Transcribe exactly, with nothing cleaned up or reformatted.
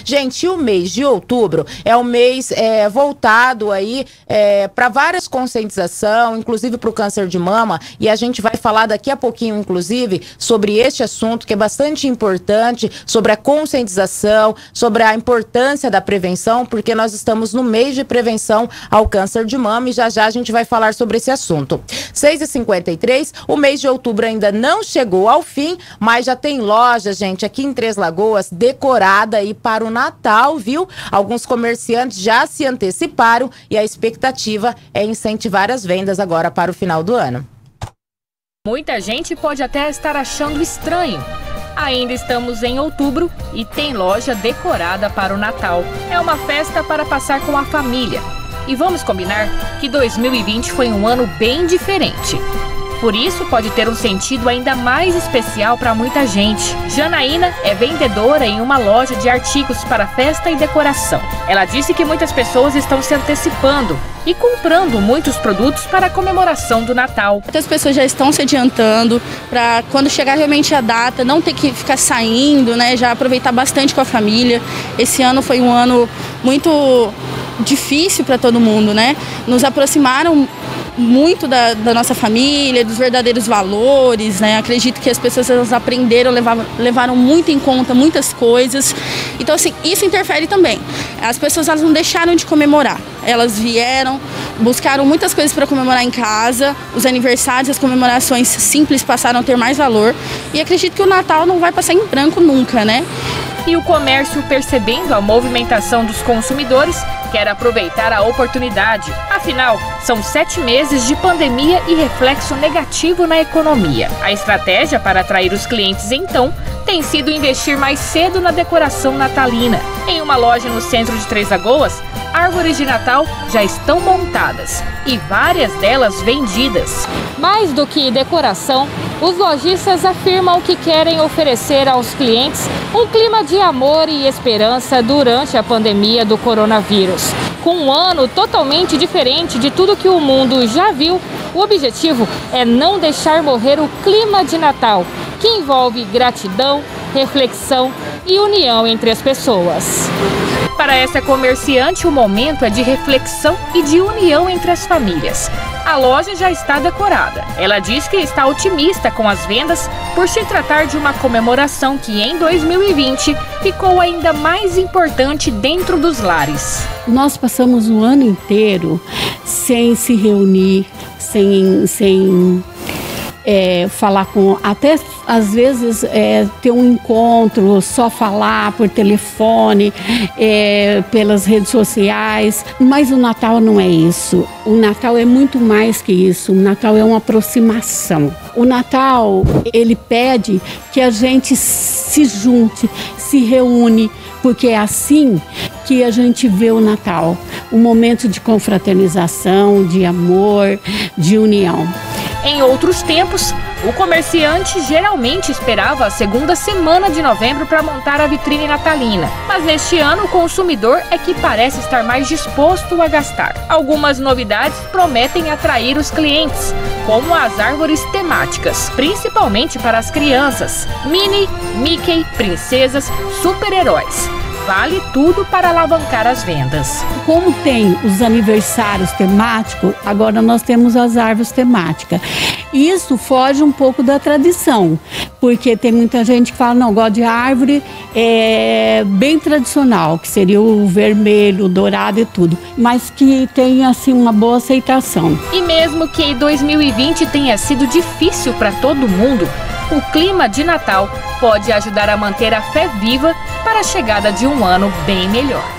Gente, o mês de outubro é um mês é, voltado aí é, para várias conscientização, inclusive para o câncer de mama, e a gente vai falar daqui a pouquinho, inclusive, sobre este assunto que é bastante importante, sobre a conscientização, sobre a importância da prevenção, porque nós estamos no mês de prevenção ao câncer de mama e já já a gente vai falar sobre esse assunto. seis e cinquenta e três, o mês de outubro ainda não chegou ao fim, mas já tem loja, gente, aqui em Três Lagoas, decorada aí para o Natal, viu? Alguns comerciantes já se anteciparam e a expectativa é incentivar as vendas agora para o final do ano. Muita gente pode até estar achando estranho. Ainda estamos em outubro e tem loja decorada para o Natal. É uma festa para passar com a família. E vamos combinar que dois mil e vinte foi um ano bem diferente. Por isso, pode ter um sentido ainda mais especial para muita gente. Janaína é vendedora em uma loja de artigos para festa e decoração. Ela disse que muitas pessoas estão se antecipando e comprando muitos produtos para a comemoração do Natal. Muitas pessoas já estão se adiantando para quando chegar realmente a data, não ter que ficar saindo, né? Já aproveitar bastante com a família. Esse ano foi um ano muito difícil para todo mundo, né? Nos aproximaram muito da, da nossa família, dos verdadeiros valores, né? Acredito que as pessoas elas aprenderam, levaram, levaram muito em conta muitas coisas. Então, assim, isso interfere também. As pessoas elas não deixaram de comemorar. Elas vieram, buscaram muitas coisas para comemorar em casa. Os aniversários, as comemorações simples passaram a ter mais valor. E acredito que o Natal não vai passar em branco nunca, né? E o comércio, percebendo a movimentação dos consumidores, quer aproveitar a oportunidade. Afinal, são sete meses de pandemia e reflexo negativo na economia. A estratégia para atrair os clientes, então, tem sido investir mais cedo na decoração natalina. Em uma loja no centro de Três Lagoas, árvores de Natal já estão montadas e várias delas vendidas. Mais do que decoração, os lojistas afirmam que querem oferecer aos clientes um clima de amor e esperança durante a pandemia do coronavírus. Com um ano totalmente diferente de tudo que o mundo já viu, o objetivo é não deixar morrer o clima de Natal, que envolve gratidão, reflexão e união entre as pessoas. Para essa comerciante, o momento é de reflexão e de união entre as famílias. A loja já está decorada. Ela diz que está otimista com as vendas por se tratar de uma comemoração que em dois mil e vinte ficou ainda mais importante dentro dos lares. Nós passamos o ano inteiro sem se reunir, sem, sem é, falar com... Até às vezes é, ter um encontro, só falar por telefone, é, pelas redes sociais. Mas o Natal não é isso. O Natal é muito mais que isso. O Natal é uma aproximação. O Natal, ele pede que a gente se junte, se reúne, porque é assim que a gente vê o Natal. Um momento de confraternização, de amor, de união. Em outros tempos, o comerciante geralmente esperava a segunda semana de novembro para montar a vitrine natalina. Mas neste ano, o consumidor é que parece estar mais disposto a gastar. Algumas novidades prometem atrair os clientes, como as árvores temáticas, principalmente para as crianças. Minnie, Mickey, princesas, super-heróis. Vale tudo para alavancar as vendas. Como tem os aniversários temáticos, agora nós temos as árvores temáticas. Isso foge um pouco da tradição, porque tem muita gente que fala, não, gosta de árvore é, bem tradicional, que seria o vermelho, o dourado e tudo, mas que tem assim uma boa aceitação. E mesmo que dois mil e vinte tenha sido difícil para todo mundo, o clima de Natal pode ajudar a manter a fé viva para a chegada de um ano bem melhor.